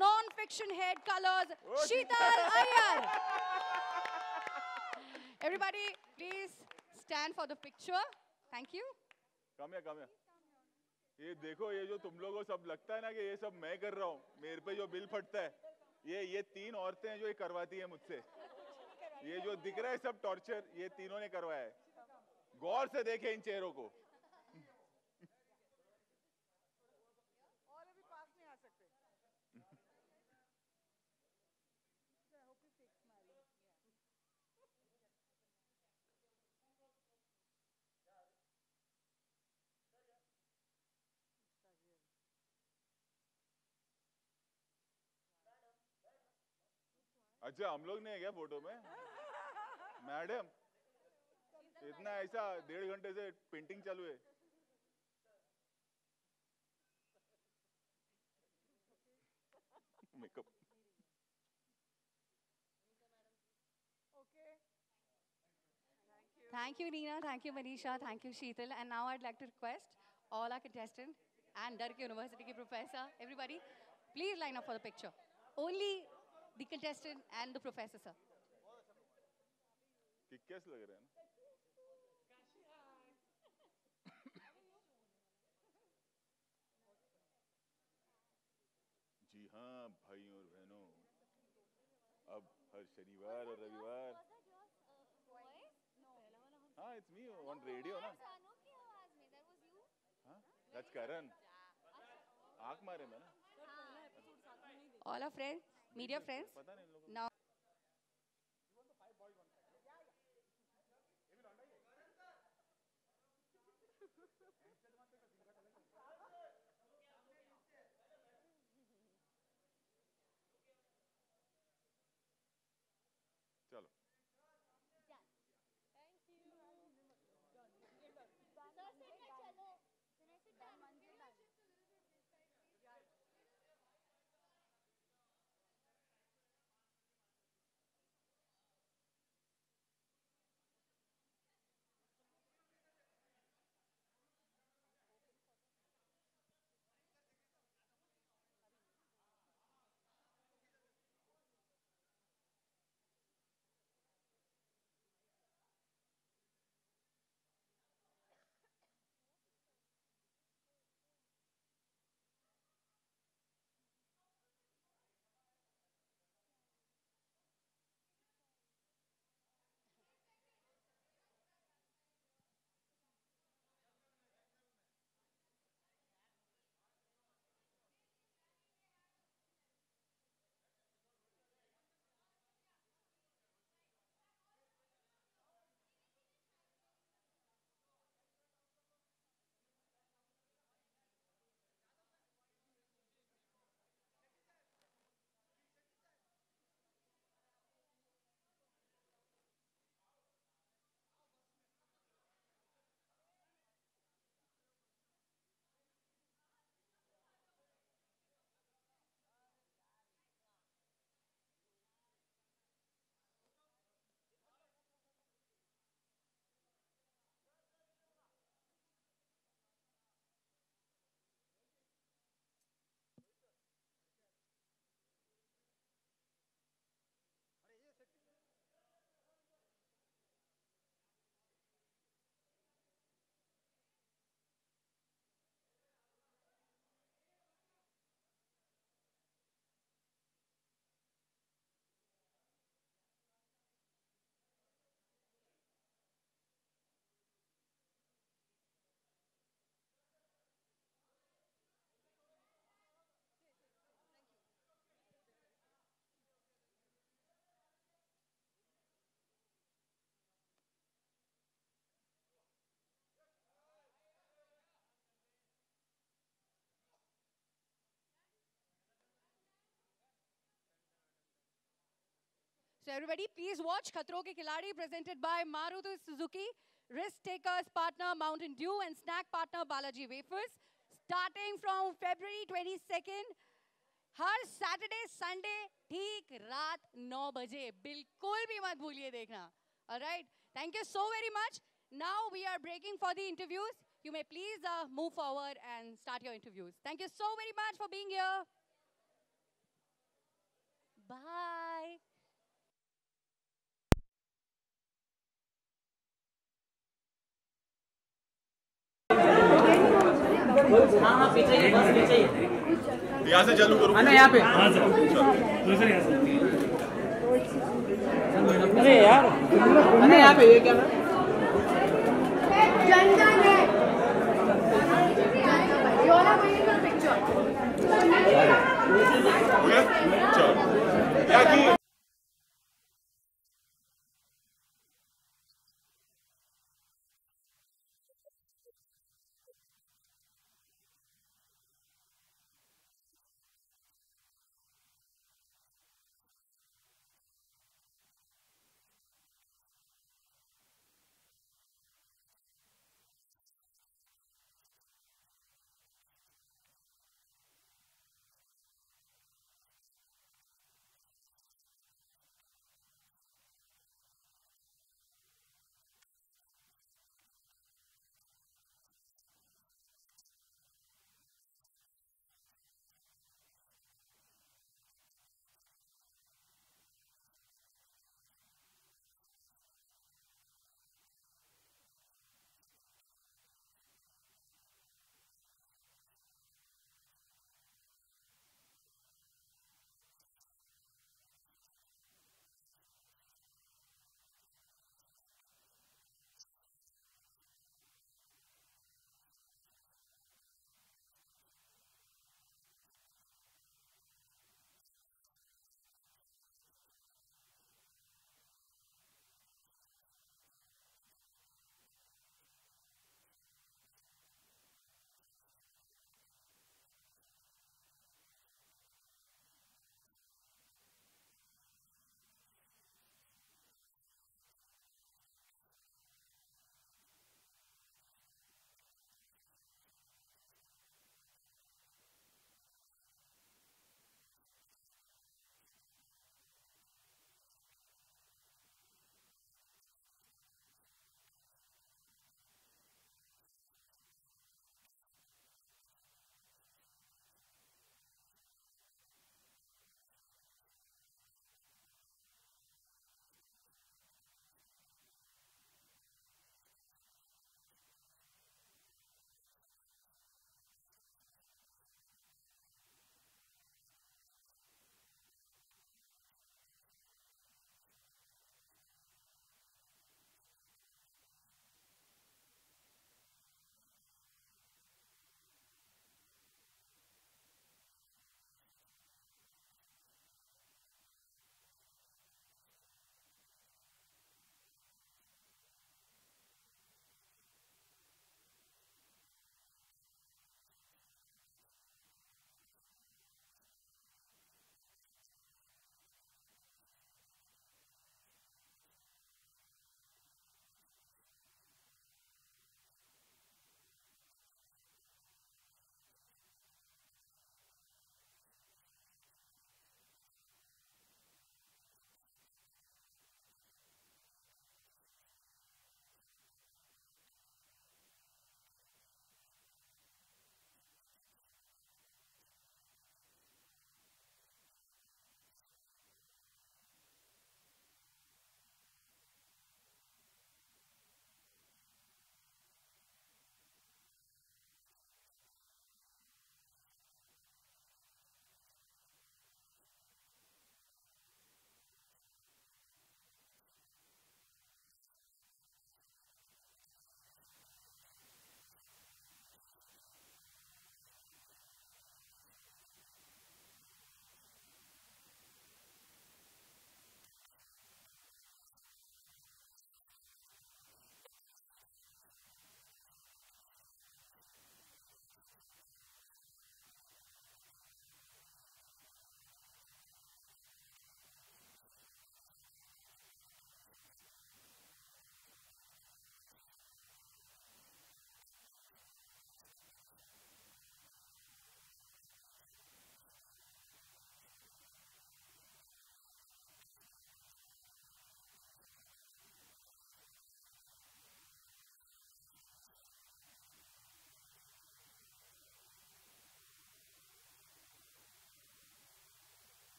non-fiction head colors, Sheetal Iyer. Everybody, please stand for the picture. Thank you. Come here. ये देखो, ये जो तुम लोगों को सब लगता है ना कि ये सब मैं कर रहा हूँ, मेरे पे जो बिल फटता है, ये 3 औरतें हैं जो ये करवाती है मुझसे। ये जो दिख रहा है सब टॉर्चर, ये तीनों ने करवाया है। गौर से देखे इन चेहरों को। और अभी पास नहीं आ सकते। अच्छा, हम लोग नहीं है क्या फोटो में? मैडम, इतना ऐसा 1.5 घंटे से पेंटिंग चालू है। Makeup. Okay. Thank you, Neena. Thank you, Manisha. Thank you, Sheetal. And now I'd like to request all our contestants and Dark University ke professor, everybody, please line up for the picture. Only the contestant and the professor, sir. Kickass लग रहे हैं ना? जी हाँ भाइयों और बहनों, अब हर शनिवार और रविवार। हाँ, it's me on radio ना? हाँ, that's Karan. आँख मारे मैं ना? All our friends, media friends. पता नहीं इन लोगों को। Now, चलो। so everybody, please watch Khatron Ke Khiladi presented by Maruti Suzuki, Risk Takers partner Mountain Dew and snack partner Balaji Wafers. Starting from February 22nd, हर Saturday Sunday ठीक रात 9 बजे बिल्कुल भी मत भूलिए देखना. Alright, thank you so very much. Now we are breaking for the interviews. You may please move forward and start your interviews. Thank you so very much for being here. हाँ हाँ पीछे ही बस पीछे ही। यहाँ से चालू करूँ? यहाँ पे। हाँ सर सर यहाँ से। अरे यार अरे यहाँ पे ये क्या चलो क्या की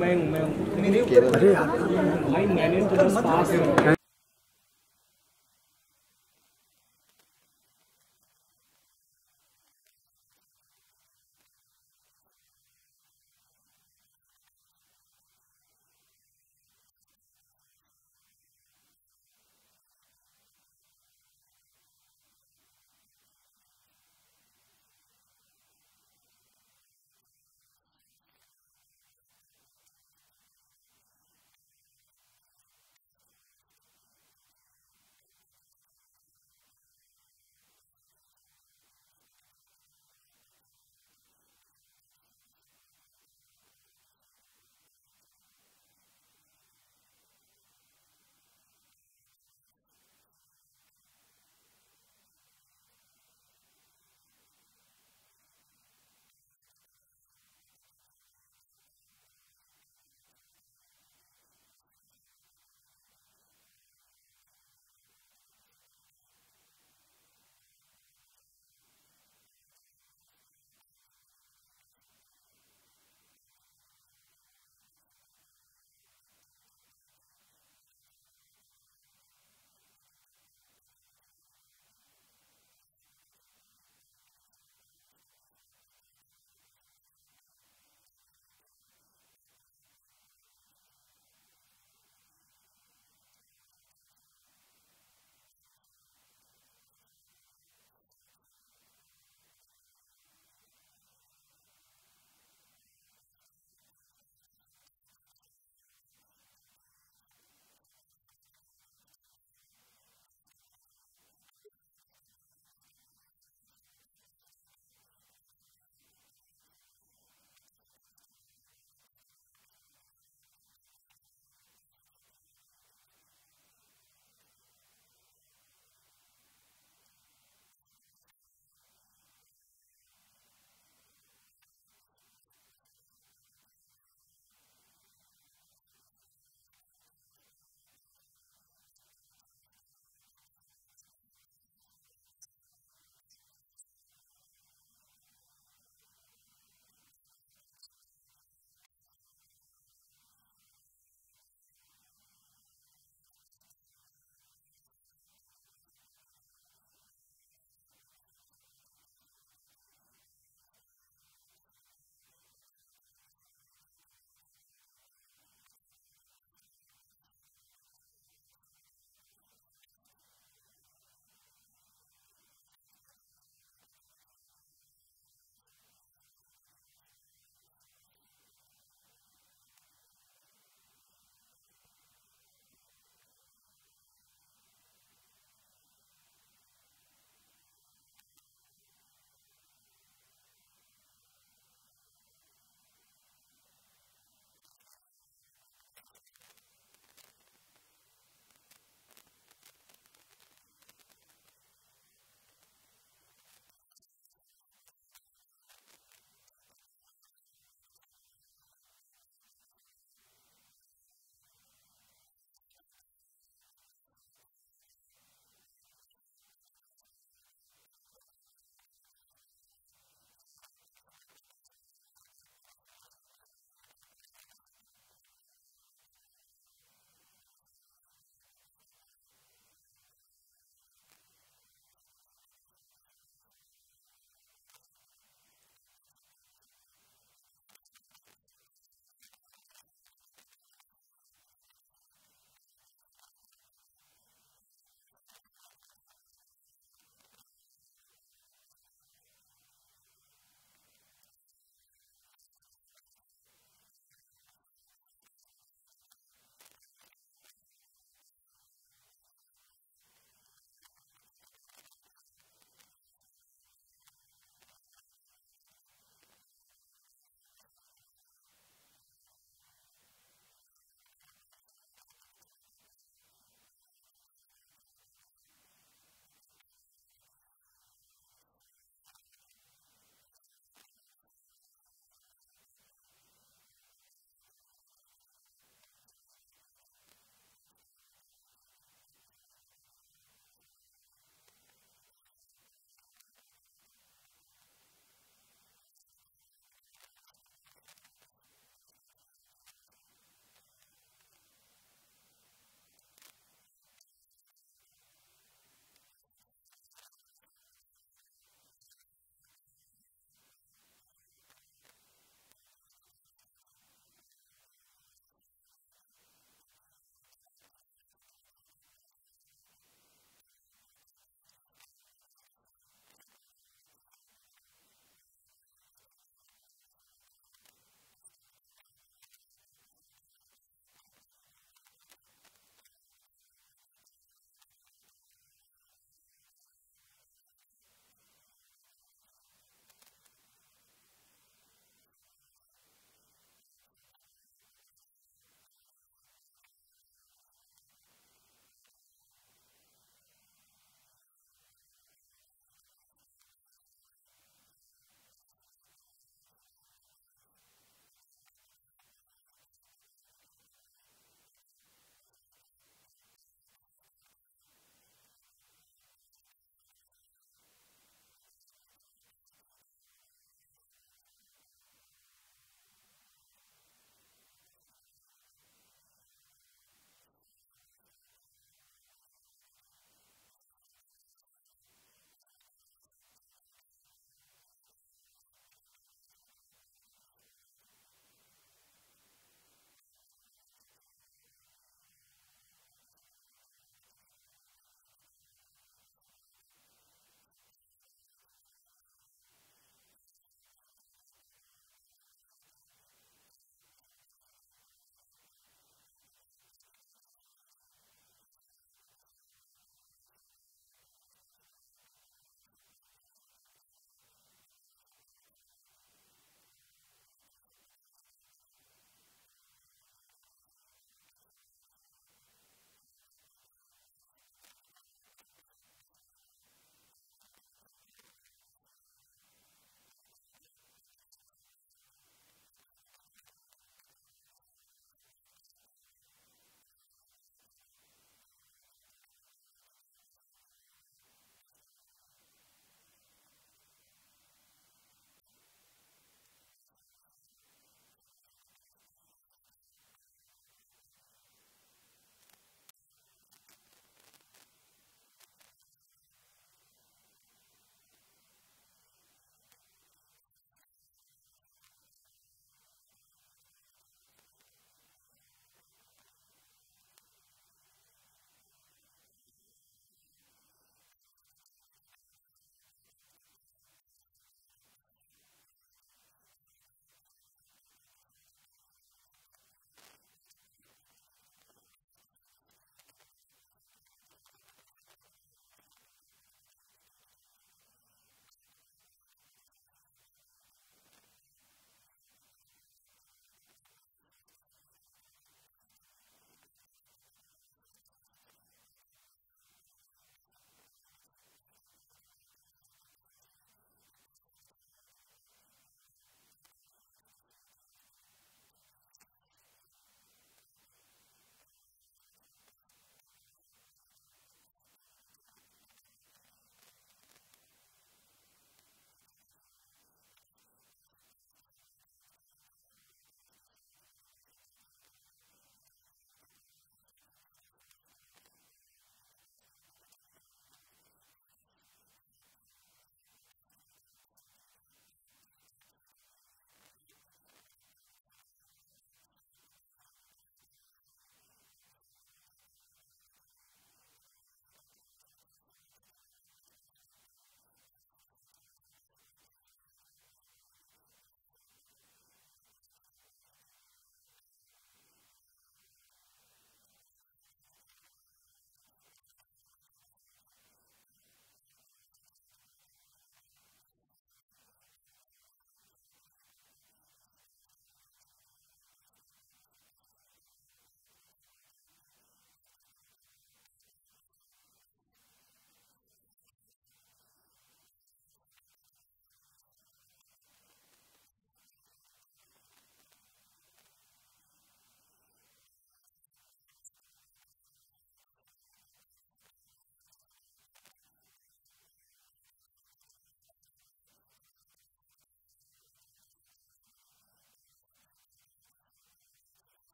मैं हूँ भाई, मैंने तो बस पास